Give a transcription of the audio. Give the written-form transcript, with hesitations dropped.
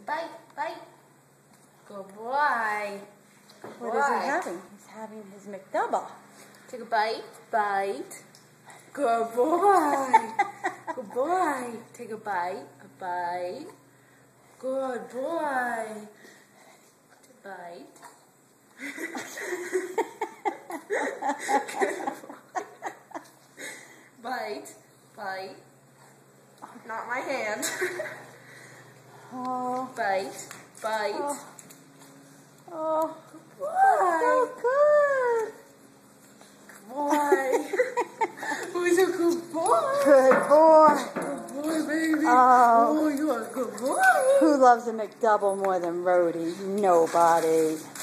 bite, bite. Good boy. What is he having? He's having his McDouble. Take a bite, bite. Good boy. Good boy. Take a bite, Good boy. Take a bite. Bite, bite. Not my hand. Oh. Bite, bite. Oh. Oh. Good boy. Who's a good boy? Good boy. Good boy, baby. Oh. Oh, you are a good boy. Who loves a McDouble more than Rhody? Nobody.